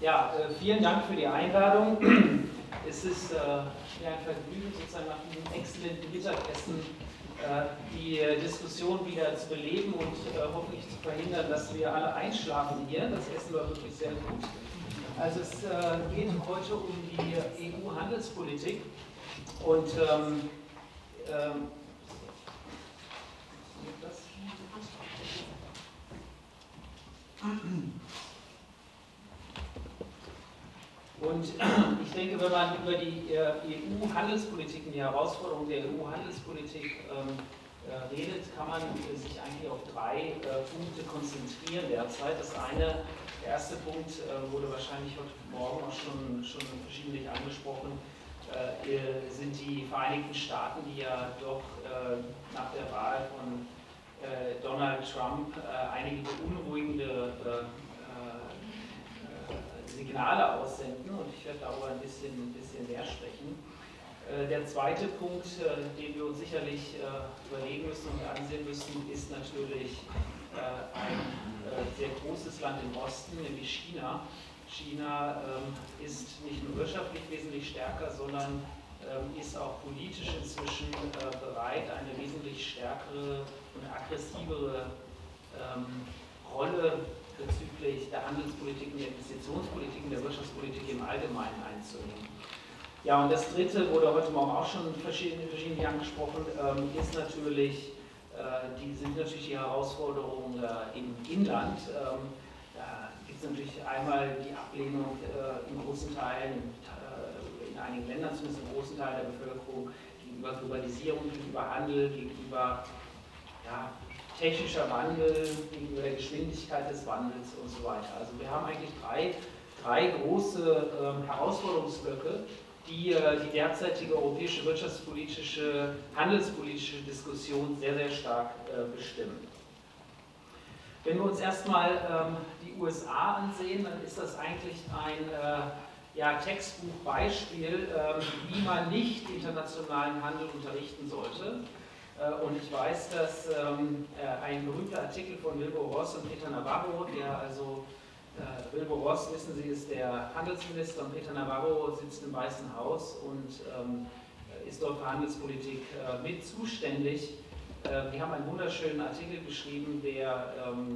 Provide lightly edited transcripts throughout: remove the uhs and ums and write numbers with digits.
Ja, vielen Dank für die Einladung. Es ist mir ein Vergnügen, sozusagen nach einem exzellenten Mittagessen die Diskussion wieder zu beleben und hoffentlich zu verhindern, dass wir alle einschlafen hier. Das Essen war wirklich sehr gut. Also es geht heute um die EU-Handelspolitik und ich denke, wenn man über die EU-Handelspolitik und die Herausforderungen der EU-Handelspolitik redet, kann man sich eigentlich auf drei Punkte konzentrieren derzeit. Der erste Punkt wurde wahrscheinlich heute Morgen auch schon verschiedentlich angesprochen, sind die Vereinigten Staaten, die ja doch nach der Wahl von Donald Trump einige beunruhigende Signale aussenden, und ich werde darüber ein bisschen mehr sprechen. Der zweite Punkt, den wir uns sicherlich überlegen müssen und ansehen müssen, ist natürlich ein sehr großes Land im Osten, nämlich China. China ist nicht nur wirtschaftlich wesentlich stärker, sondern ist auch politisch inzwischen bereit, eine wesentlich stärkere und aggressivere Rolle bezüglich der Handelspolitik und der Investitionspolitik und der Wirtschaftspolitik im Allgemeinen einzunehmen. Ja, und das dritte wurde heute Morgen auch schon verschiedentlich angesprochen, sind natürlich die Herausforderungen im Inland. Da gibt es natürlich einmal die Ablehnung in großen Teilen, in einigen Ländern zumindest in großen Teilen der Bevölkerung, gegenüber Globalisierung, gegenüber Handel, gegenüber technischer Wandel, gegenüber der Geschwindigkeit des Wandels und so weiter. Also wir haben eigentlich drei große Herausforderungsblöcke, die die derzeitige europäische wirtschaftspolitische, handelspolitische Diskussion sehr, sehr stark bestimmen. Wenn wir uns erstmal die USA ansehen, dann ist das eigentlich ein Textbuchbeispiel, wie man nicht internationalen Handel unterrichten sollte. Und ich weiß, dass ein berühmter Artikel von Wilbur Ross und Peter Navarro, Wilbur Ross, wissen Sie, ist der Handelsminister, und Peter Navarro sitzt im Weißen Haus und ist dort für Handelspolitik mit zuständig. Die haben einen wunderschönen Artikel geschrieben, der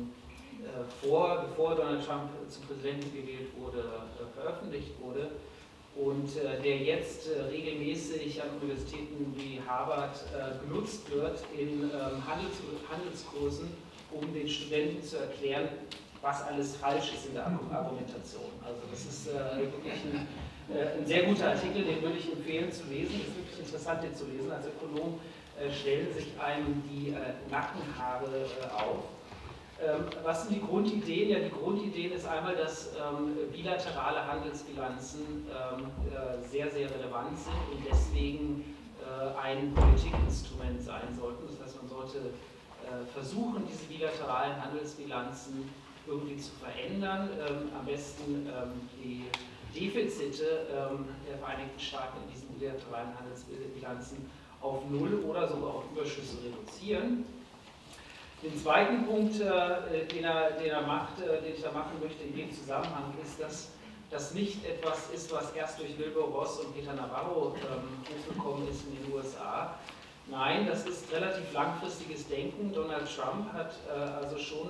bevor Donald Trump zum Präsidenten gewählt wurde, veröffentlicht wurde. Und der jetzt regelmäßig an Universitäten wie Harvard genutzt wird in Handelskursen, um den Studenten zu erklären, was alles falsch ist in der Argumentation. Also das ist wirklich ein sehr guter Artikel, den würde ich empfehlen zu lesen. Es ist wirklich interessant, den zu lesen. Als Ökonom stellen sich einem die Nackenhaare auf. Was sind die Grundideen? Ja, die Grundideen ist einmal, dass bilaterale Handelsbilanzen sehr, sehr relevant sind und deswegen ein Politikinstrument sein sollten. Das heißt, man sollte versuchen, diese bilateralen Handelsbilanzen irgendwie zu verändern. Am besten die Defizite der Vereinigten Staaten in diesen bilateralen Handelsbilanzen auf Null oder sogar auf Überschüsse reduzieren. Den zweiten Punkt, den ich da machen möchte in dem Zusammenhang, ist, dass das nicht etwas ist, was erst durch Wilbur Ross und Peter Navarro hochgekommen ist in den USA. Nein, das ist relativ langfristiges Denken. Donald Trump hat also schon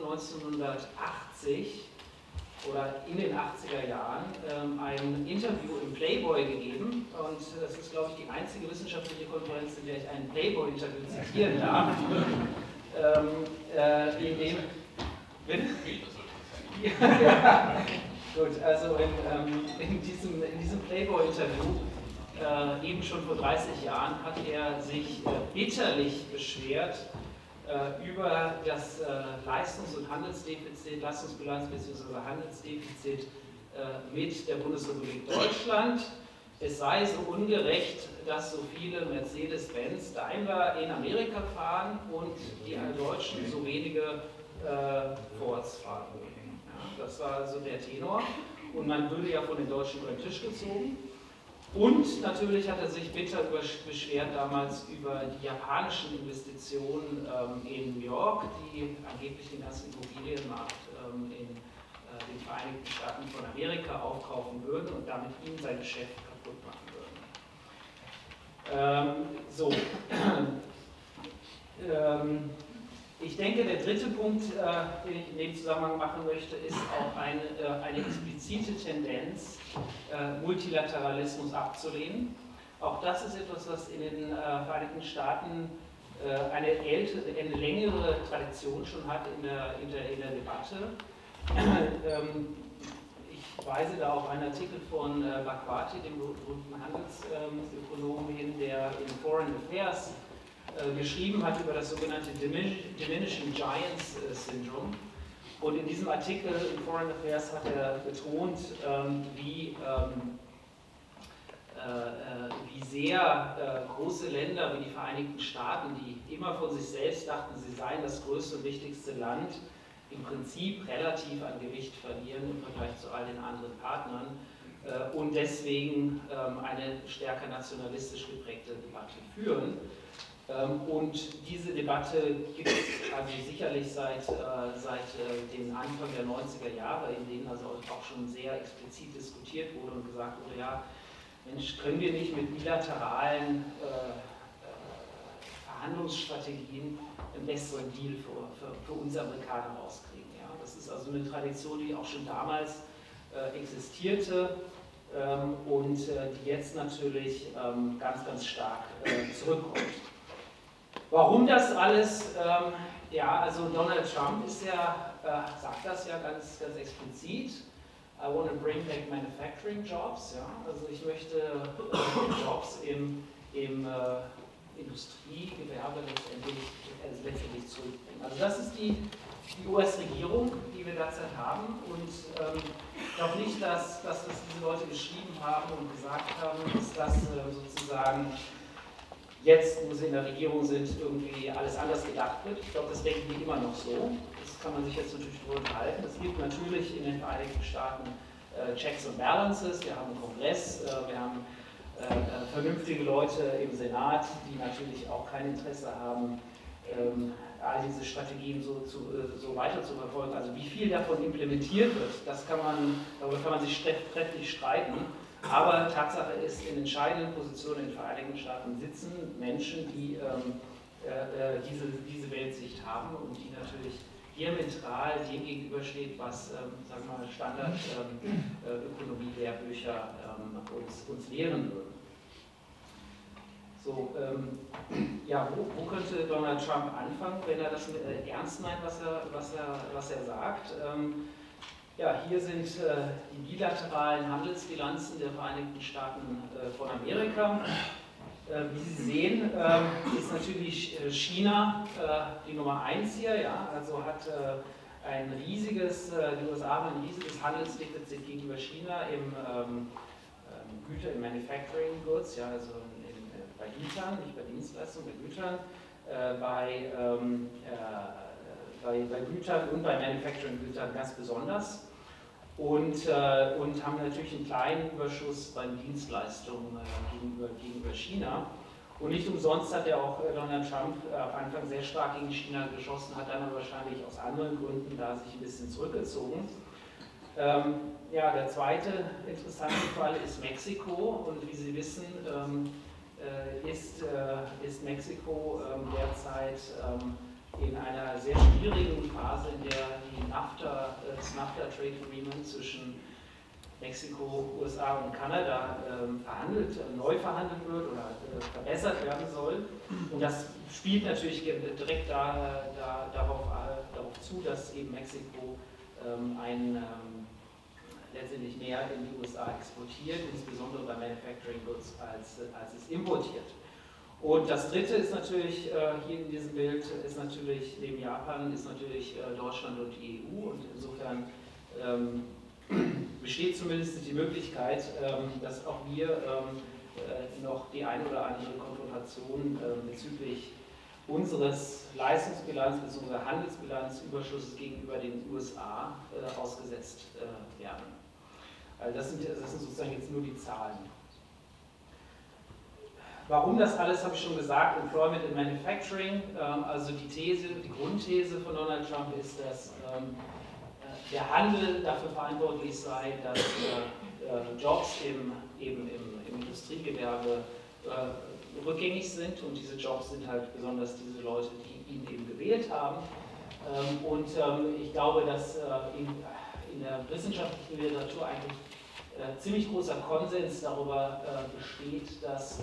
1980 oder in den 80er Jahren ein Interview im Playboy gegeben, und das ist, glaube ich, die einzige wissenschaftliche Konferenz, in der ich ein Playboy-Interview zitieren darf. Gut, also in diesem Playboy-Interview, eben schon vor 30 Jahren, hat er sich bitterlich beschwert über das Leistungs- und Handelsdefizit, Leistungsbilanz bzw. Handelsdefizit mit der Bundesrepublik Deutschland. Es sei so ungerecht, dass so viele Mercedes-Benz, Daimler in Amerika fahren und die Deutschen so wenige Fords fahren. Ja, das war also der Tenor. Und man würde ja von den Deutschen über den Tisch gezogen. Und natürlich hat er sich bitter beschwert damals über die japanischen Investitionen in New York, die angeblich den ganzen Immobilienmarkt in den Vereinigten Staaten von Amerika aufkaufen würden und damit ihm sein Geschäft kaputt machen würden. Ich denke, der dritte Punkt, den ich in dem Zusammenhang machen möchte, ist auch eine explizite Tendenz, Multilateralismus abzulehnen. Auch das ist etwas, was in den Vereinigten Staaten eine längere Tradition schon hat in der Debatte. Ich weise da auf einen Artikel von Bhagwati, dem berühmten Handelsökonomen, hin, der in Foreign Affairs geschrieben hat über das sogenannte Diminishing Giants Syndrome. Und in diesem Artikel in Foreign Affairs hat er betont, wie sehr große Länder wie die Vereinigten Staaten, die immer von sich selbst dachten, sie seien das größte und wichtigste Land, im Prinzip relativ an Gewicht verlieren im Vergleich zu all den anderen Partnern und deswegen eine stärker nationalistisch geprägte Debatte führen. Und diese Debatte gibt es also sicherlich seit dem Anfang der 90er Jahre, in denen also auch schon sehr explizit diskutiert wurde und gesagt wurde, ja, Mensch, können wir nicht mit bilateralen Verhandlungsstrategien einen besseren Deal für uns Amerikaner rauskriegen. Ja? Das ist also eine Tradition, die auch schon damals existierte und die jetzt natürlich ganz, ganz stark zurückkommt. Warum das alles? Ja, also Donald Trump ist ja, sagt das ja ganz, ganz explizit. I want to bring back manufacturing jobs. Ja? Also ich möchte Jobs im Industriegewerbe letztendlich zurückbringen. Also das ist die US-Regierung, die wir derzeit haben. Und ich glaube nicht, dass das, was diese Leute geschrieben haben und gesagt haben, ist das sozusagen jetzt, wo sie in der Regierung sind, irgendwie alles anders gedacht wird. Ich glaube, das denken die immer noch so. Das kann man sich jetzt natürlich darüber unterhalten. Es gibt natürlich in den Vereinigten Staaten Checks and Balances. Wir haben einen Kongress, wir haben vernünftige Leute im Senat, die natürlich auch kein Interesse haben, all diese Strategien so weiter zu verfolgen. Also wie viel davon implementiert wird, darüber kann man sich trefflich streiten. Aber Tatsache ist, in entscheidenden Positionen in den Vereinigten Staaten sitzen Menschen, die diese Weltsicht haben und die natürlich diametral dem gegenübersteht, was sagen wir mal, Standard-Ökonomie-Lehrbücher uns lehren würden. So, ja, wo könnte Donald Trump anfangen, wenn er das ernst meint, was er sagt? Ja, hier sind die bilateralen Handelsbilanzen der Vereinigten Staaten von Amerika. Wie Sie sehen, ist natürlich China die Nummer 1 hier. Ja? Also hat die USA haben ein riesiges Handelsdefizit gegenüber China im Manufacturing Goods, ja, also bei Gütern, nicht bei Dienstleistungen, bei Gütern, bei Gütern und bei Manufacturing-Gütern ganz besonders. Und haben natürlich einen kleinen Überschuss bei den Dienstleistungen gegenüber China. Und nicht umsonst hat ja auch Donald Trump am Anfang sehr stark gegen China geschossen, hat dann aber wahrscheinlich aus anderen Gründen da sich ein bisschen zurückgezogen. Ja, der zweite interessante Fall ist Mexiko. Und wie Sie wissen, ist Mexiko derzeit in einer sehr schwierigen Phase, in der das NAFTA Trade Agreement zwischen Mexiko, USA und Kanada neu verhandelt wird oder verbessert werden soll. Und das spielt natürlich direkt darauf zu, dass eben Mexiko letztendlich mehr in die USA exportiert, insbesondere bei Manufacturing Goods, als es importiert. Und das dritte ist natürlich, hier in diesem Bild, ist natürlich, neben Japan, ist natürlich Deutschland und die EU. Und insofern besteht zumindest die Möglichkeit, dass auch wir noch die eine oder andere Konfrontation bezüglich unseres Leistungsbilanz bzw. Handelsbilanzüberschusses gegenüber den USA ausgesetzt werden. Also das sind sozusagen jetzt nur die Zahlen. Warum das alles, habe ich schon gesagt, Employment and Manufacturing, also die Grundthese von Donald Trump ist, dass der Handel dafür verantwortlich sei, dass Jobs im Industriegewerbe rückgängig sind, und diese Jobs sind halt besonders diese Leute, die ihn eben gewählt haben. Ich glaube, dass in der wissenschaftlichen Literatur eigentlich ziemlich großer Konsens darüber besteht, dass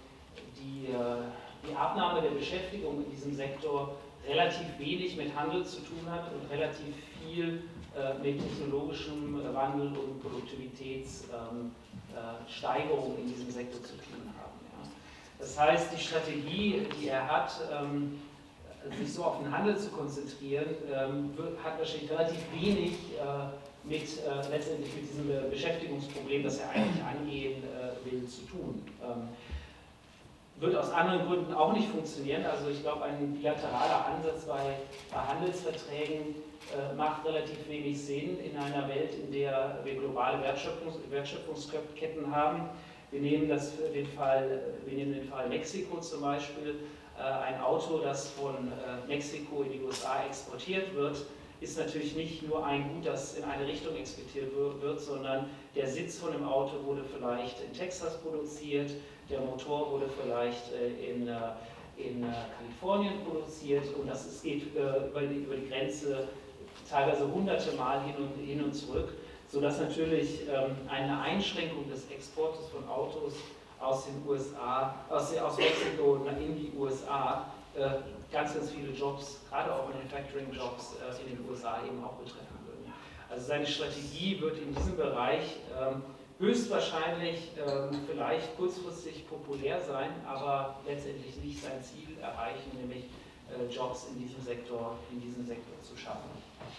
die Abnahme der Beschäftigung in diesem Sektor relativ wenig mit Handel zu tun hat und relativ viel mit technologischem Wandel und Produktivitätssteigerung in diesem Sektor zu tun haben. Ja. Das heißt, die Strategie, die er hat, sich so auf den Handel zu konzentrieren, hat wahrscheinlich relativ wenig letztendlich mit diesem Beschäftigungsproblem, das er eigentlich angehen will, zu tun. Wird aus anderen Gründen auch nicht funktionieren. Also ich glaube, ein bilateraler Ansatz bei Handelsverträgen macht relativ wenig Sinn in einer Welt, in der wir globale Wertschöpfungsketten haben. Wir nehmen den Fall Mexiko zum Beispiel. Ein Auto, das von Mexiko in die USA exportiert wird, ist natürlich nicht nur ein Gut, das in eine Richtung exportiert wird, sondern der Sitz von dem Auto wurde vielleicht in Texas produziert, der Motor wurde vielleicht in Kalifornien produziert, und es geht über die Grenze teilweise hunderte Mal hin und zurück, sodass natürlich eine Einschränkung des Exportes von Autos aus den USA, aus Mexiko in die USA, ganz viele Jobs, gerade auch Manufacturing-Jobs in den USA eben auch betreffen würden. Also seine Strategie wird in diesem Bereich höchstwahrscheinlich vielleicht kurzfristig populär sein, aber letztendlich nicht sein Ziel erreichen, nämlich Jobs in diesem Sektor zu schaffen.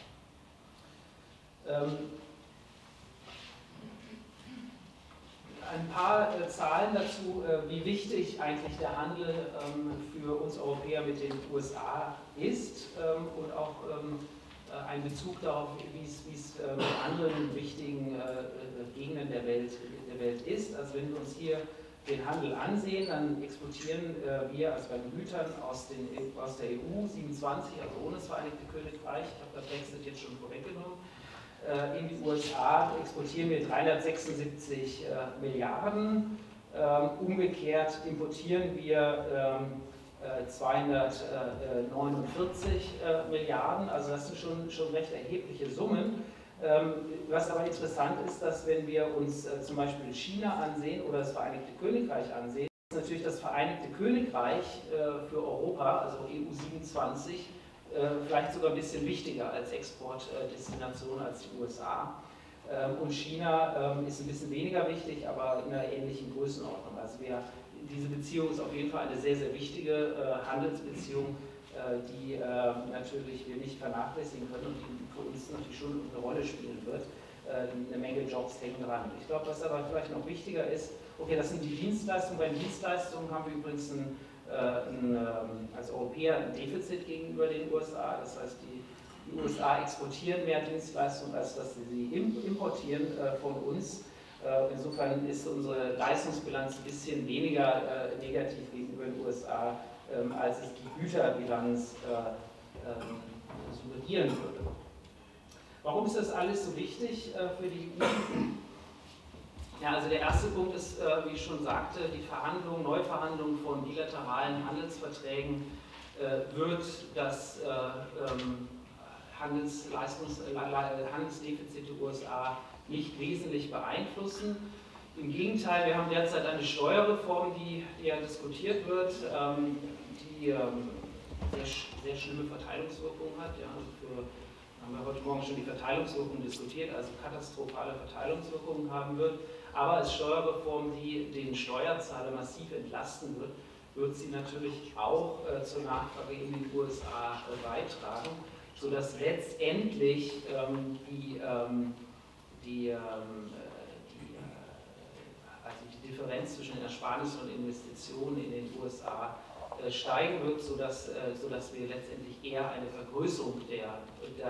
Ein paar Zahlen dazu, wie wichtig eigentlich der Handel für uns Europäer mit den USA ist, und auch ein Bezug darauf, wie es mit anderen wichtigen Gegenden der Welt ist. Also wenn wir uns hier den Handel ansehen, dann exportieren wir also bei den Gütern aus der EU 27, also ohne das Vereinigte Königreich, ich habe das Brexit jetzt schon vorweggenommen. In die USA exportieren wir 376 Milliarden, umgekehrt importieren wir 249 Milliarden, also das sind schon recht erhebliche Summen. Was aber interessant ist, dass wenn wir uns zum Beispiel China ansehen oder das Vereinigte Königreich ansehen, ist natürlich das Vereinigte Königreich für Europa, also EU 27, vielleicht sogar ein bisschen wichtiger als Exportdestination als die USA. Und China ist ein bisschen weniger wichtig, aber in einer ähnlichen Größenordnung. Also diese Beziehung ist auf jeden Fall eine sehr, sehr wichtige Handelsbeziehung, die natürlich wir nicht vernachlässigen können und die für uns natürlich schon eine Rolle spielen wird. Eine Menge Jobs hängen dran. Ich glaube, was aber vielleicht noch wichtiger ist, okay, das sind die Dienstleistungen. Bei den Dienstleistungen haben wir übrigens als Europäer ein Defizit gegenüber den USA. Das heißt, die USA exportieren mehr Dienstleistungen, als dass sie importieren von uns. Insofern ist unsere Leistungsbilanz ein bisschen weniger negativ gegenüber den USA, als es die Güterbilanz suggerieren würde. Warum ist das alles so wichtig für die EU? Ja, also der erste Punkt ist, wie ich schon sagte, die Neuverhandlung von bilateralen Handelsverträgen wird das Handelsdefizit der USA nicht wesentlich beeinflussen. Im Gegenteil, wir haben derzeit eine Steuerreform, die ja diskutiert wird, die sehr schlimme Verteilungswirkungen hat. Ja, also haben wir heute Morgen schon die Verteilungswirkungen diskutiert, also katastrophale Verteilungswirkungen haben wird. Aber als Steuerreform, die den Steuerzahler massiv entlasten wird sie natürlich auch zur Nachfrage in den USA beitragen, sodass letztendlich die Differenz zwischen den Ersparnissen und Investitionen in den USA steigen wird, sodass wir letztendlich eher eine Vergrößerung des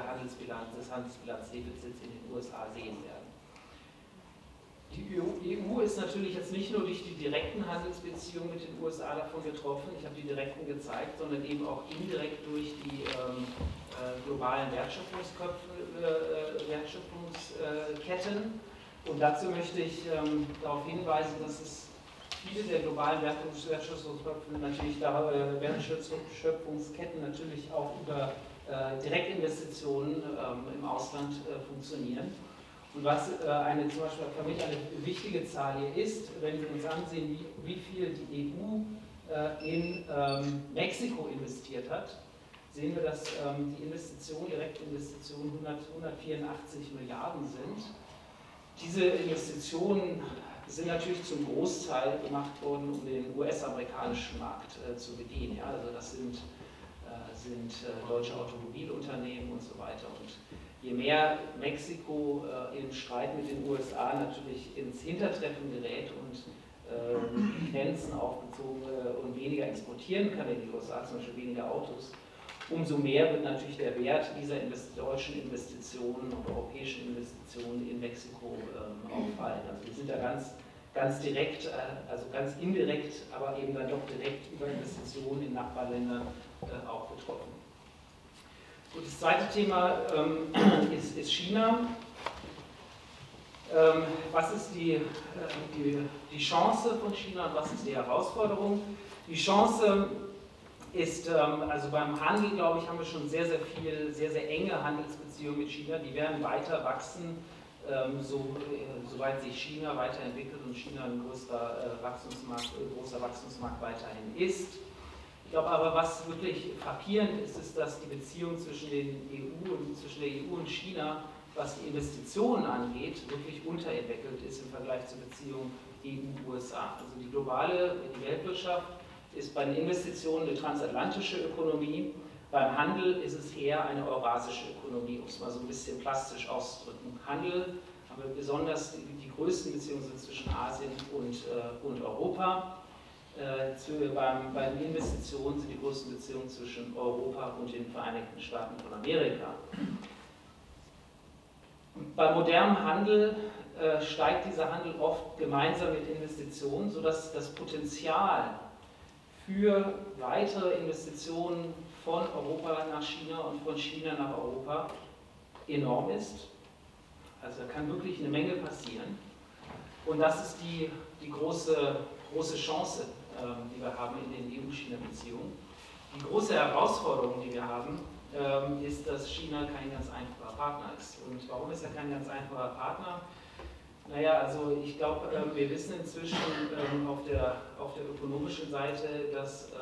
Handelsbilanzdefizits in den USA sehen werden. Die EU EU ist natürlich jetzt nicht nur durch die direkten Handelsbeziehungen mit den USA davon getroffen, ich habe die direkten gezeigt, sondern eben auch indirekt durch die globalen Wertschöpfungsketten. Und dazu möchte ich darauf hinweisen, dass es viele der globalen Wertschöpfungsketten natürlich auch über Direktinvestitionen im Ausland funktionieren. Und was zum Beispiel für mich eine wichtige Zahl hier ist, wenn wir uns ansehen, wie viel die EU in Mexiko investiert hat, sehen wir, dass die Direktinvestitionen 184 Milliarden sind. Diese Investitionen sind natürlich zum Großteil gemacht worden, um den US-amerikanischen Markt zu bedienen. Ja? Also das sind deutsche Automobilunternehmen und so weiter. Und je mehr Mexiko im Streit mit den USA natürlich ins Hintertreffen gerät und Grenzen aufgezogen und weniger exportieren kann in die USA, zum Beispiel weniger Autos, umso mehr wird natürlich der Wert dieser deutschen Investitionen und europäischen Investitionen in Mexiko auffallen. Also wir sind da ganz direkt, also ganz indirekt, aber eben dann doch direkt über Investitionen in Nachbarländern auch betroffen. Gut, das zweite Thema ist China. Was ist die Chance von China und was ist die Herausforderung? Die Chance ist, also beim Handel, glaube ich, haben wir schon sehr sehr enge Handelsbeziehungen mit China. Die werden weiter wachsen, soweit sich China weiterentwickelt und China ein großer Wachstumsmarkt weiterhin ist. Ich glaube aber, was wirklich frappierend ist, ist, dass die Beziehung zwischen der EU und China, was die Investitionen angeht, wirklich unterentwickelt ist im Vergleich zur Beziehung EU-USA. Also die Weltwirtschaft ist bei den Investitionen eine transatlantische Ökonomie, beim Handel ist es eher eine eurasische Ökonomie, um es mal so ein bisschen plastisch auszudrücken. Handel haben wir besonders, die größten Beziehungen sind zwischen Asien und Europa. Bei den Investitionen sind die größten Beziehungen zwischen Europa und den Vereinigten Staaten von Amerika. Bei modernem Handel steigt dieser Handel oft gemeinsam mit Investitionen, sodass das Potenzial für weitere Investitionen von Europa nach China und von China nach Europa enorm ist. Also da kann wirklich eine Menge passieren. Und das ist die große Chance, die wir haben in den EU-China-Beziehungen. Die große Herausforderung, die wir haben, ist, dass China kein ganz einfacher Partner ist. Und warum ist er kein ganz einfacher Partner? Naja, also ich glaube, wir wissen inzwischen auf der ökonomischen Seite, dass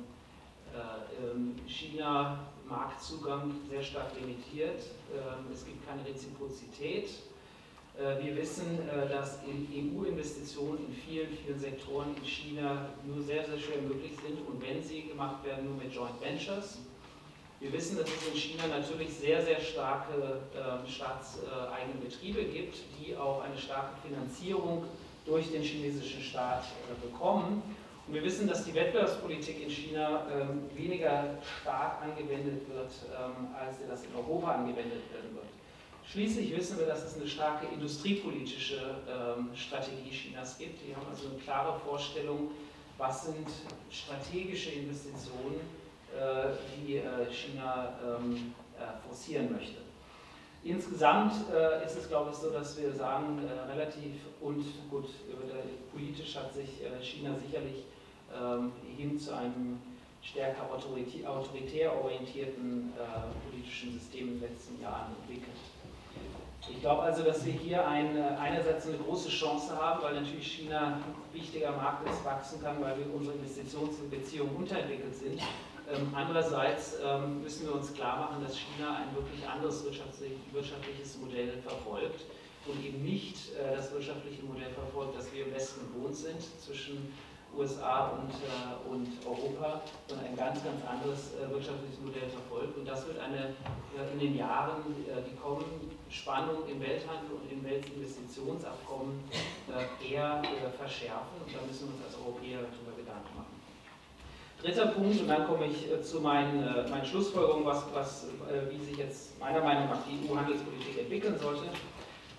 China Marktzugang sehr stark limitiert. Es gibt keine Reziprozität. Wir wissen, dass EU-Investitionen in vielen Sektoren in China nur sehr schwer möglich sind und wenn sie gemacht werden, nur mit Joint Ventures. Wir wissen, dass es in China natürlich sehr starke staatseigene Betriebe gibt, die auch eine starke Finanzierung durch den chinesischen Staat bekommen. Und wir wissen, dass die Wettbewerbspolitik in China weniger stark angewendet wird, als das in Europa angewendet werden wird. Schließlich wissen wir, dass es eine starke industriepolitische Strategie Chinas gibt. Die haben also eine klare Vorstellung, was sind strategische Investitionen, die China forcieren möchte. Insgesamt ist es, glaube ich, so, dass wir sagen, relativ und gut, politisch hat sich China sicherlich hin zu einem stärker autoritär orientierten politischen System in den letzten Jahren entwickelt. Ich glaube also, dass wir hier einerseits eine große Chance haben, weil natürlich China ein wichtiger Markt ist, wachsen kann, weil wir unsere Investitionsbeziehungen unterentwickelt sind. Andererseits müssen wir uns klar machen, dass China ein wirklich anderes wirtschaftliches Modell verfolgt und eben nicht das wirtschaftliche Modell verfolgt, das wir im Westen gewohnt sind, zwischen USA und Europa, sondern ein ganz anderes wirtschaftliches Modell verfolgt. Und das wird in den Jahren, die kommen, Spannung im Welthandel und im Weltinvestitionsabkommen eher verschärfen. Und da müssen wir uns als Europäer darüber Gedanken machen. Dritter Punkt, und dann komme ich zu meinen Schlussfolgerungen, wie sich jetzt meiner Meinung nach die EU-Handelspolitik entwickeln sollte.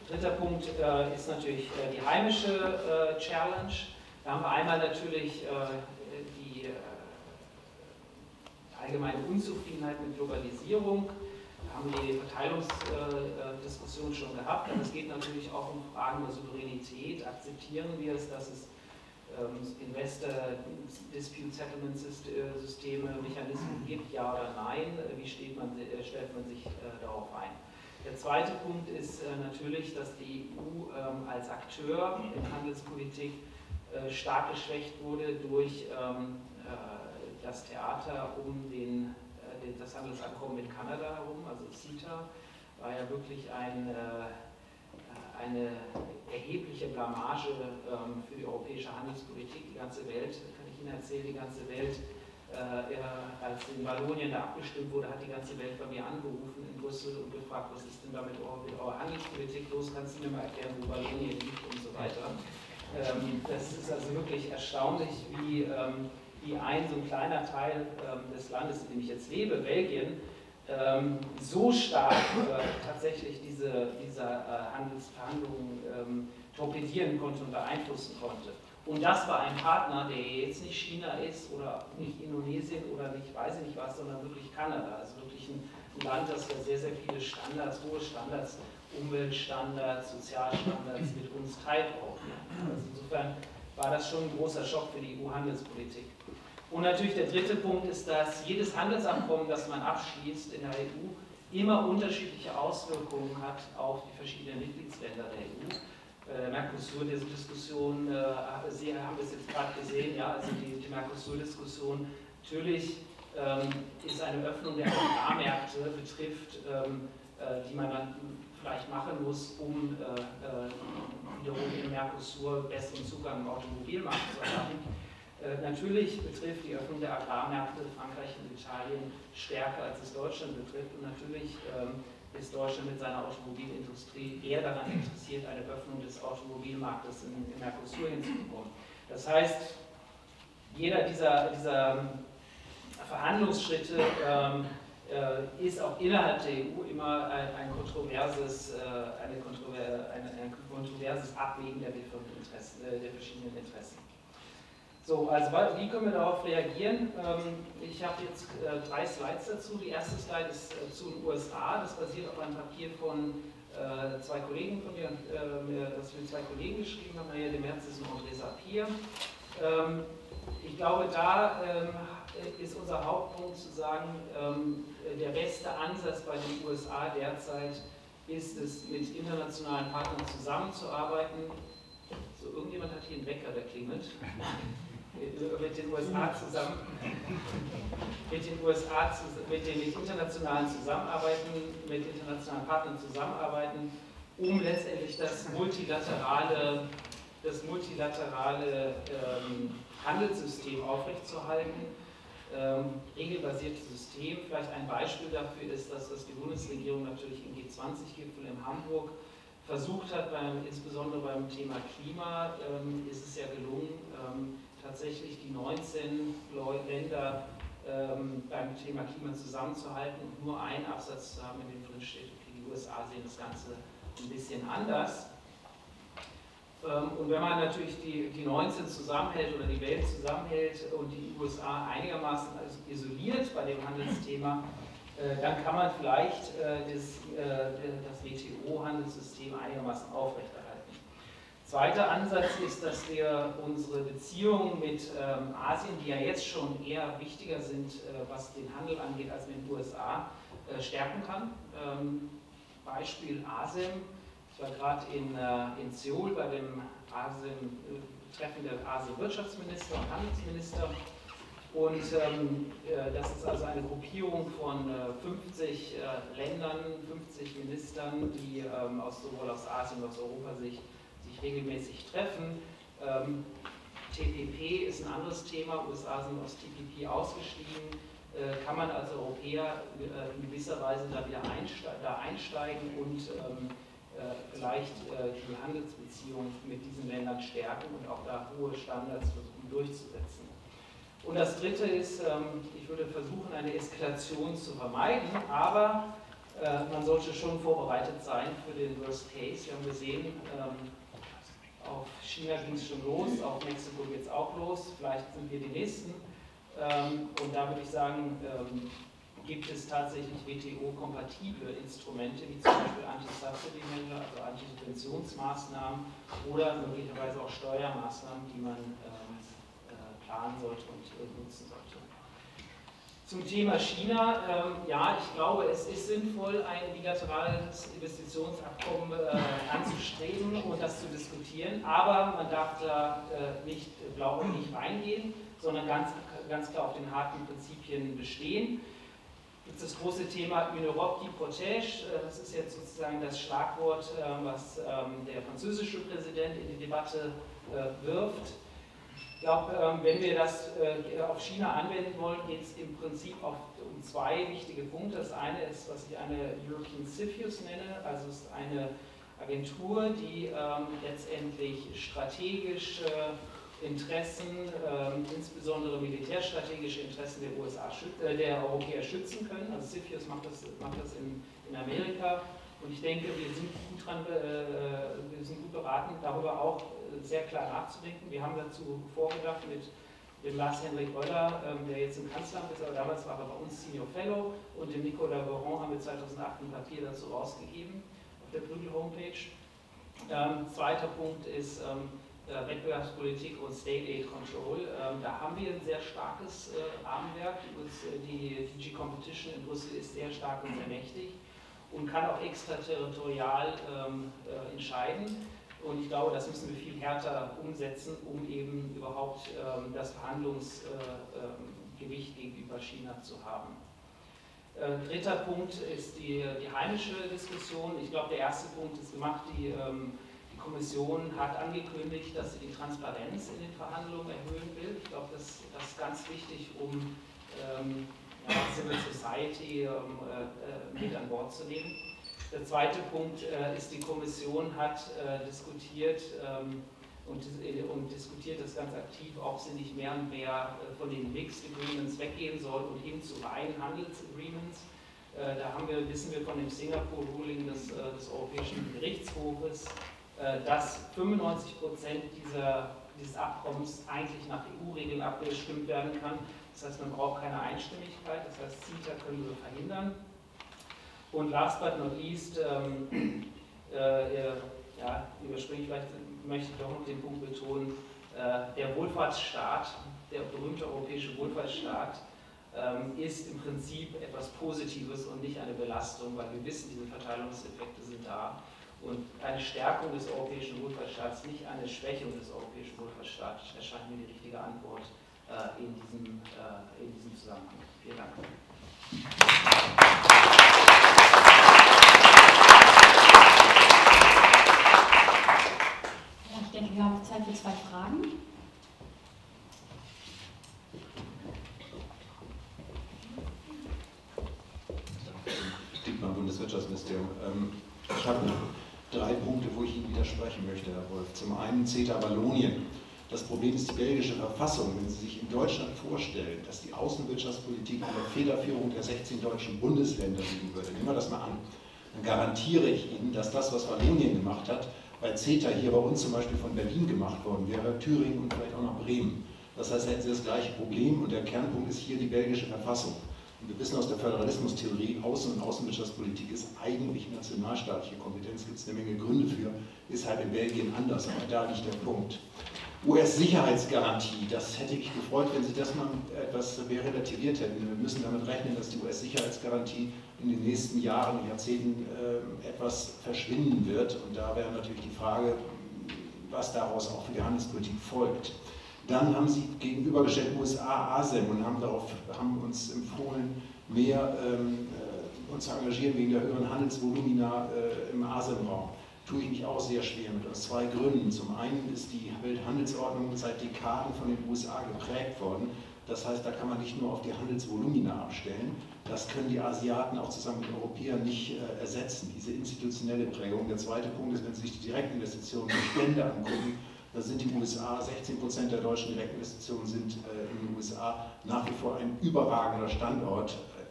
Dritter Punkt ist natürlich die heimische Challenge. Da haben wir einmal natürlich die allgemeine Unzufriedenheit mit Globalisierung. Da haben wir die Verteilungsdiskussion schon gehabt, aber es geht natürlich auch um Fragen der Souveränität. Akzeptieren wir es, dass es Investor Dispute Settlement Systeme, Mechanismen gibt, ja oder nein? Wie stellt man sich darauf ein? Der zweite Punkt ist natürlich, dass die EU als Akteur in Handelspolitik stark geschwächt wurde durch das Theater um das Handelsabkommen mit Kanada herum, also CETA, war ja wirklich eine erhebliche Blamage für die europäische Handelspolitik. Die ganze Welt, kann ich Ihnen erzählen, die ganze Welt, als in Wallonien da abgestimmt wurde, hat die ganze Welt bei mir angerufen in Brüssel und gefragt, was ist denn da mit eurer Handelspolitik los, kannst du mir mal erklären, wo Wallonien liegt und so weiter. Das ist also wirklich erstaunlich, wie so ein kleiner Teil des Landes, in dem ich jetzt lebe, Belgien, so stark tatsächlich diese Handelsverhandlungen torpedieren konnte und beeinflussen konnte. Und das war ein Partner, der jetzt nicht China ist oder nicht Indonesien oder nicht, weiß ich nicht was, sondern wirklich Kanada. Also wirklich ein Land, das ja sehr, sehr viele Standards, hohe Standards, Umweltstandards, Sozialstandards mit uns teilt auch. Also insofern war das schon ein großer Schock für die EU-Handelspolitik. Und natürlich der dritte Punkt ist, dass jedes Handelsabkommen, das man abschließt in der EU, immer unterschiedliche Auswirkungen hat auf die verschiedenen Mitgliedsländer der EU. Mercosur, diese Diskussion, Sie haben das jetzt gerade gesehen, ja, also die Mercosur-Diskussion, natürlich ist eine Öffnung der Agrarmärkte betrifft, die man dann vielleicht machen muss, um wiederum im Mercosur besseren Zugang im Automobilmarkt zu haben. Natürlich betrifft die Öffnung der Agrarmärkte Frankreich und Italien stärker, als es Deutschland betrifft. Und natürlich ist Deutschland mit seiner Automobilindustrie eher daran interessiert, eine Öffnung des Automobilmarktes im Mercosur hinzubekommen. Das heißt, jeder dieser Verhandlungsschritte ist auch innerhalb der EU immer ein kontroverses Abwägen der verschiedenen Interessen. So, also wie können wir darauf reagieren? Ich habe jetzt 3 Slides dazu. Die erste Slide ist zu den USA. Das basiert auf einem Papier von 2 Kollegen von mir, das wir 2 Kollegen geschrieben haben, Maria de Mertzis und André Sapir. Ich glaube, da ist unser Hauptpunkt zu sagen, der beste Ansatz bei den USA derzeit ist es, mit internationalen Partnern zusammenzuarbeiten. So, irgendjemand hat hier einen Wecker, der klingelt. Mit den USA zusammen, mit internationalen Partnern zusammenarbeiten, um letztendlich das multilaterale Handelssystem aufrechtzuerhalten. Regelbasiertes System. Vielleicht ein Beispiel dafür ist, dass die Bundesregierung natürlich im G20-Gipfel in Hamburg versucht hat, insbesondere beim Thema Klima, ist es ja gelungen, tatsächlich die 19 Länder beim Thema Klima zusammenzuhalten und nur einen Absatz zu haben, in dem drin steht, okay, die USA sehen das Ganze ein bisschen anders. Und wenn man natürlich die 19 zusammenhält oder die Welt zusammenhält und die USA einigermaßen isoliert bei dem Handelsthema, dann kann man vielleicht das WTO-Handelssystem einigermaßen aufrechterhalten. Zweiter Ansatz ist, dass wir unsere Beziehungen mit Asien, die ja jetzt schon eher wichtiger sind, was den Handel angeht, als mit den USA, stärken kann. Beispiel ASEM. Ich war gerade in Seoul bei dem Treffen der ASEM-Wirtschaftsminister und Handelsminister. Und das ist also eine Gruppierung von 50 Ländern, 50 Ministern, die sowohl aus Asien als auch aus Europa sich regelmäßig treffen. TPP ist ein anderes Thema, USA sind aus TPP ausgestiegen. Kann man als Europäer in gewisser Weise da wieder einsteigen und vielleicht die Handelsbeziehungen mit diesen Ländern stärken und auch da hohe Standards versuchen durchzusetzen. Und das Dritte ist, ich würde versuchen, eine Eskalation zu vermeiden, aber man sollte schon vorbereitet sein für den Worst Case. Wir haben gesehen, auf China ging es schon los, auf Mexiko geht es auch los, vielleicht sind wir die Nächsten. Und da würde ich sagen, gibt es tatsächlich WTO-kompatible Instrumente, wie zum Beispiel Anti-Subsidy-Measure, also Antisubventionsmaßnahmen oder möglicherweise auch Steuermaßnahmen, die man planen sollte und nutzen sollte. Zum Thema China, ja, ich glaube, es ist sinnvoll, ein bilaterales Investitionsabkommen anzustreben und das zu diskutieren, aber man darf da nicht blauäugig reingehen, sondern ganz klar auf den harten Prinzipien bestehen. Jetzt das große Thema Une Europe qui protège, das ist jetzt sozusagen das Schlagwort, was der französische Präsident in die Debatte wirft. Ich glaube, wenn wir das auf China anwenden wollen, geht es im Prinzip um zwei wichtige Punkte. Das eine ist, was ich eine European CFIUS nenne, also es ist eine Agentur, die letztendlich strategische Interessen, insbesondere militärstrategische Interessen der Europäer schützen können. Also CFIUS macht das in Amerika. Und ich denke, wir sind gut beraten, darüber auch sehr klar nachzudenken. Wir haben dazu vorgedacht mit dem Lars-Henrik Röller, der jetzt im Kanzleramt ist, aber damals war er bei uns Senior Fellow, und dem Nicolas Veron haben wir 2008 ein Papier dazu rausgegeben auf der Bruegel-Homepage. Zweiter Punkt ist Wettbewerbspolitik und State Aid Control. Da haben wir ein sehr starkes Rahmenwerk. Die DG Competition in Brüssel ist sehr stark und sehr mächtig und kann auch extraterritorial entscheiden. Und ich glaube, das müssen wir viel härter umsetzen, um eben überhaupt das Verhandlungsgewicht gegenüber China zu haben. Dritter Punkt ist die heimische Diskussion. Ich glaube, der erste Punkt ist gemacht. Die Kommission hat angekündigt, dass sie die Transparenz in den Verhandlungen erhöhen will. Ich glaube, das ist ganz wichtig, um Civil Society mit an Bord zu nehmen. Der zweite Punkt ist, die Kommission hat diskutiert und diskutiert das ganz aktiv, ob sie nicht mehr und mehr von den Mixed Agreements weggehen soll und hin zu reinen Handelsagreements. Da wissen wir von dem Singapore-Ruling des Europäischen Gerichtshofes, dass 95% dieses Abkommens eigentlich nach EU-Regeln abgestimmt werden kann. Das heißt, man braucht keine Einstimmigkeit, das heißt, CETA können wir verhindern. Und last but not least, überspringe ich vielleicht, möchte ich doch noch den Punkt betonen, der Wohlfahrtsstaat, der berühmte europäische Wohlfahrtsstaat, ist im Prinzip etwas Positives und nicht eine Belastung, weil wir wissen, diese Verteilungseffekte sind da. Und eine Stärkung des europäischen Wohlfahrtsstaats, nicht eine Schwächung des europäischen Wohlfahrtsstaats, erscheint mir die richtige Antwort in diesem Zusammenhang. Vielen Dank. Ja, ich denke, wir haben Zeit für 2 Fragen. Dietmar, Bundeswirtschaftsministerium. Ich habe 3 Punkte, wo ich Ihnen widersprechen möchte, Herr Wolf. Zum einen CETA Wallonien. Das Problem ist die belgische Verfassung. Wenn Sie sich in Deutschland vorstellen, dass die Außenwirtschaftspolitik unter Federführung der 16 deutschen Bundesländer liegen würde, nehmen wir das mal an, dann garantiere ich Ihnen, dass das, was Wallonien gemacht hat, bei CETA hier bei uns zum Beispiel von Berlin gemacht worden wäre, Thüringen und vielleicht auch nach Bremen. Das heißt, hätten Sie das gleiche Problem und der Kernpunkt ist hier die belgische Verfassung. Und wir wissen aus der Föderalismustheorie, Außen- und Außenwirtschaftspolitik ist eigentlich nationalstaatliche Kompetenz, gibt es eine Menge Gründe für, ist halt in Belgien anders, aber da liegt der Punkt. US-Sicherheitsgarantie, das hätte mich gefreut, wenn Sie das mal etwas mehr relativiert hätten. Wir müssen damit rechnen, dass die US-Sicherheitsgarantie in den nächsten Jahren, Jahrzehnten etwas verschwinden wird. Und da wäre natürlich die Frage, was daraus auch für die Handelspolitik folgt. Dann haben Sie gegenübergestellt USA, ASEM und haben uns empfohlen, mehr uns zu engagieren wegen der höheren Handelsvolumina im ASEM-Raum. Tue ich mich auch sehr schwer mit, aus 2 Gründen. Zum einen ist die Welthandelsordnung seit Dekaden von den USA geprägt worden. Das heißt, da kann man nicht nur auf die Handelsvolumina abstellen. Das können die Asiaten auch zusammen mit den Europäern nicht ersetzen, diese institutionelle Prägung. Der zweite Punkt ist, wenn Sie sich die Direktinvestitionen, die Stände angucken, da sind die USA, 16% der deutschen Direktinvestitionen sind in den USA nach wie vor ein überragender Standort.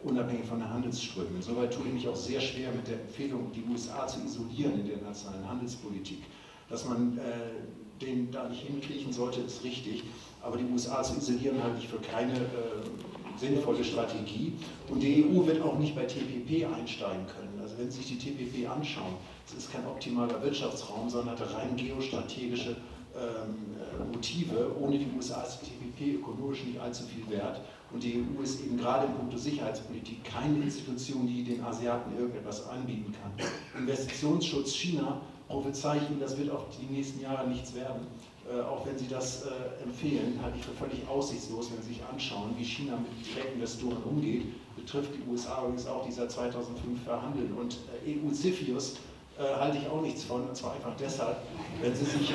unabhängig von den Handelsströmen. Insoweit tue ich mich auch sehr schwer mit der Empfehlung, die USA zu isolieren in der nationalen Handelspolitik. Dass man den da nicht hinkriechen sollte, ist richtig, aber die USA zu isolieren halte ich für keine sinnvolle Strategie. Und die EU wird auch nicht bei TPP einsteigen können. Also wenn Sie sich die TPP anschauen, es ist kein optimaler Wirtschaftsraum, sondern hat rein geostrategische Motive. Ohne die USA ist die TPP ökonomisch nicht allzu viel wert. Und die EU ist eben gerade in puncto Sicherheitspolitik keine Institution, die den Asiaten irgendetwas anbieten kann. Investitionsschutz China, prophezei ich Ihnen, das wird auch die nächsten Jahre nichts werden. Auch wenn Sie das empfehlen, halte ich für völlig aussichtslos, wenn Sie sich anschauen, wie China mit Direktinvestoren umgeht. Betrifft die USA übrigens auch, die seit 2005 verhandeln. Und EU-CFIUS halte ich auch nichts von, und zwar einfach deshalb, wenn Sie sich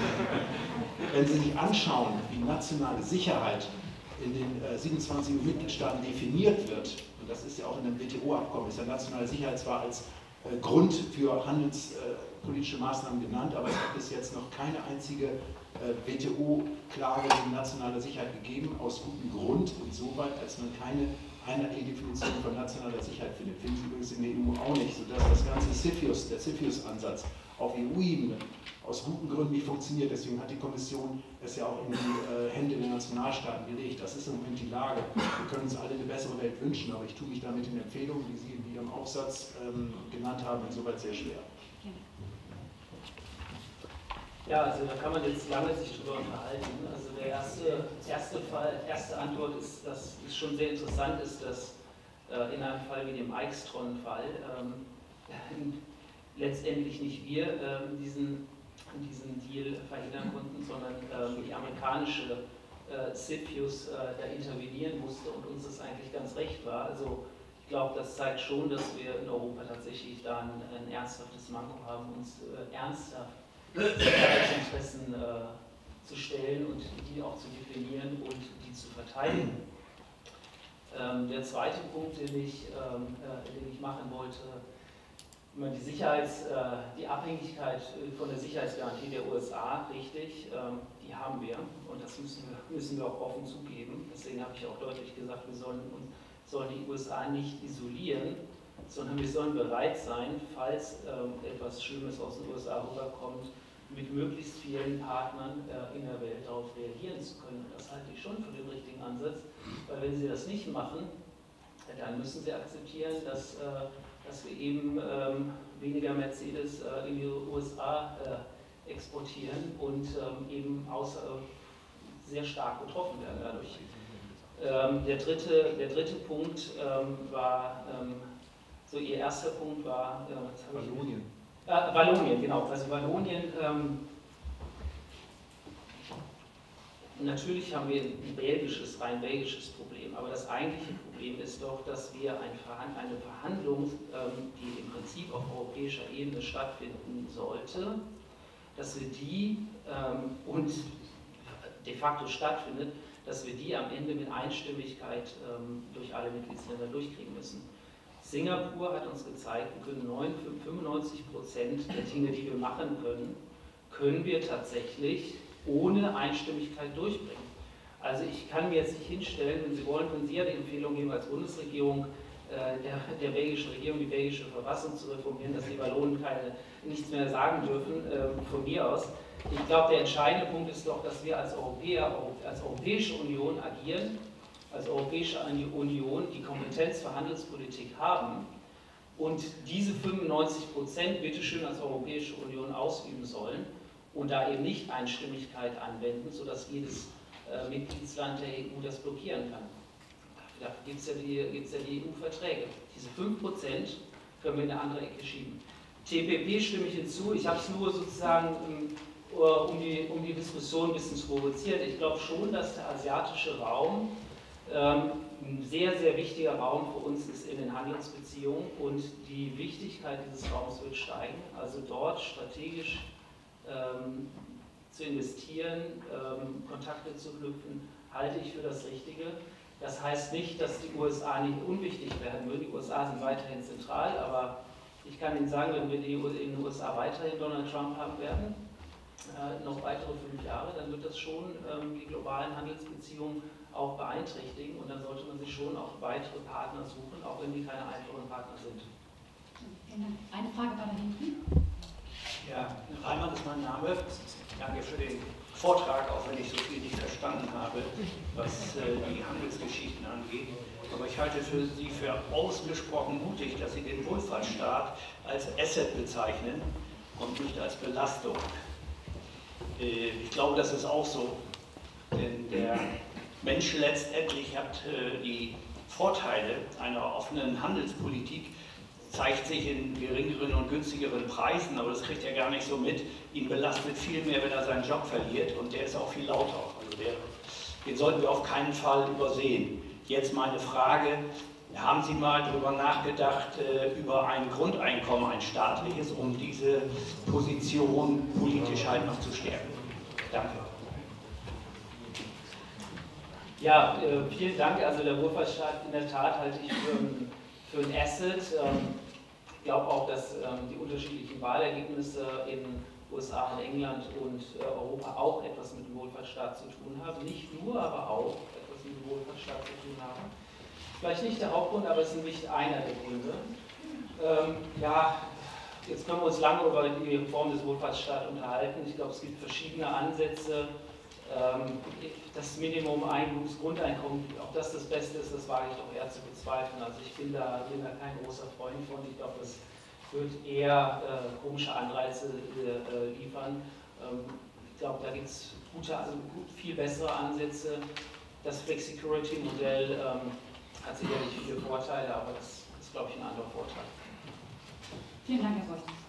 anschauen, wie nationale Sicherheit in den 27 EU-Mitgliedstaaten definiert wird, und das ist ja auch in dem WTO-Abkommen, ist ja nationale Sicherheit zwar als Grund für handelspolitische Maßnahmen genannt, aber es hat bis jetzt noch keine einzige WTO-Klage gegen nationale Sicherheit gegeben, aus gutem Grund, insoweit, als man keine einheitliche Definition von nationaler Sicherheit findet. Finden Sie übrigens in der EU auch nicht, sodass das ganze CFIUS, der CFIUS-Ansatz auf EU-Ebene aus guten Gründen nicht funktioniert. Deswegen hat die Kommission es ja auch in die Hände der Nationalstaaten gelegt. Das ist im Moment die Lage. Wir können uns alle eine bessere Welt wünschen, aber ich tue mich damit in Empfehlungen, die Sie in Ihrem Aufsatz genannt haben, insoweit sehr schwer. Ja, also da kann man jetzt lange sich drüber unterhalten. Also der erste Antwort ist, dass es schon sehr interessant ist, dass in einem Fall wie dem Eichstron-Fall letztendlich nicht wir diesen Deal verhindern konnten, sondern die amerikanische CFIUS da intervenieren musste und uns das eigentlich ganz recht war. Also ich glaube, das zeigt schon, dass wir in Europa tatsächlich da ein ernsthaftes Manko haben, uns ernsthaft Sicherheitsinteressen zu stellen und die auch zu definieren und die zu verteidigen. Der zweite Punkt, den ich machen wollte, die Abhängigkeit von der Sicherheitsgarantie der USA, richtig, die haben wir und das müssen wir auch offen zugeben. Deswegen habe ich auch deutlich gesagt, wir sollen die USA nicht isolieren, sondern wir sollen bereit sein, falls etwas Schlimmes aus den USA rüberkommt, mit möglichst vielen Partnern in der Welt darauf reagieren zu können. Das halte ich schon für den richtigen Ansatz, weil wenn sie das nicht machen, dann müssen sie akzeptieren, dass wir eben weniger Mercedes in die USA exportieren und eben sehr stark betroffen werden dadurch. Der dritte Punkt war, so Ihr erster Punkt war, Wallonien. Wallonien, genau. Also Wallonien, natürlich haben wir ein rein belgisches Problem, aber das eigentliche Problem ist doch, dass wir eine Verhandlung, die im Prinzip auf europäischer Ebene stattfinden sollte, dass wir die und de facto stattfindet, dass wir die am Ende mit Einstimmigkeit durch alle Mitgliedsländer durchkriegen müssen. Singapur hat uns gezeigt, wir können 95% der Dinge, die wir machen können wir tatsächlich ohne Einstimmigkeit durchbringen. Also ich kann mir jetzt nicht hinstellen, wenn Sie wollen, können Sie ja die Empfehlung geben als Bundesregierung der belgischen Regierung, die belgische Verfassung zu reformieren, dass die Wallonen nichts mehr sagen dürfen, von mir aus. Ich glaube, der entscheidende Punkt ist doch, dass wir als Europäer, als Europäische Union agieren, als Europäische Union die Kompetenz für Handelspolitik haben und diese 95% bitteschön als Europäische Union ausüben sollen und da eben nicht Einstimmigkeit anwenden, sodass jedes Mitgliedsland der EU das blockieren kann. Dafür gibt es ja die EU-Verträge. Diese 5% können wir in eine andere Ecke schieben. TPP stimme ich hinzu, ich habe es nur sozusagen um die Diskussion ein bisschen zu provozieren. Ich glaube schon, dass der asiatische Raum ein sehr, sehr wichtiger Raum für uns ist in den Handelsbeziehungen und die Wichtigkeit dieses Raums wird steigen. Also dort strategisch zu investieren, Kontakte zu knüpfen, halte ich für das Richtige. Das heißt nicht, dass die USA nicht unwichtig werden würden. Die USA sind weiterhin zentral, aber ich kann Ihnen sagen, wenn wir in den USA weiterhin Donald Trump haben werden, noch weitere 5 Jahre, dann wird das schon die globalen Handelsbeziehungen auch beeinträchtigen und dann sollte man sich schon auch weitere Partner suchen, auch wenn die keine einfachen Partner sind. Eine Frage war da hinten. Ja, Reimann ist mein Name. Danke für den Vortrag, auch wenn ich so viel nicht verstanden habe, was die Handelsgeschichten angeht. Aber ich halte Sie für ausgesprochen mutig, dass Sie den Wohlfahrtsstaat als Asset bezeichnen und nicht als Belastung. Ich glaube, das ist auch so, denn der Mensch letztendlich hat die Vorteile einer offenen Handelspolitik, zeigt sich in geringeren und günstigeren Preisen, aber das kriegt er gar nicht so mit. Ihn belastet viel mehr, wenn er seinen Job verliert und der ist auch viel lauter. Also den sollten wir auf keinen Fall übersehen. Jetzt meine Frage, haben Sie mal darüber nachgedacht, über ein Grundeinkommen, ein staatliches, um diese Position politisch halt noch zu stärken? Danke. Ja, vielen Dank. Also der Wohlfahrtsstaat in der Tat halte ich für ein Asset. Ich glaube auch, dass die unterschiedlichen Wahlergebnisse in USA und England und Europa auch etwas mit dem Wohlfahrtsstaat zu tun haben. Nicht nur, aber auch etwas mit dem Wohlfahrtsstaat zu tun haben. Vielleicht nicht der Hauptgrund, aber es ist nicht einer der Gründe. Ja, jetzt können wir uns lange über die Reform des Wohlfahrtsstaats unterhalten. Ich glaube, es gibt verschiedene Ansätze. Das Minimum-Grundeinkommen, ob das das Beste ist, das wage ich doch eher zu bezweifeln. Also ich bin da kein großer Freund von. Ich glaube, das wird eher komische Anreize liefern. Ich glaube, da gibt es viel bessere Ansätze. Das Flexicurity-Modell hat sicherlich viele Vorteile, aber das ist, glaube ich, ein anderer Vorteil. Vielen Dank, Herr Beuth.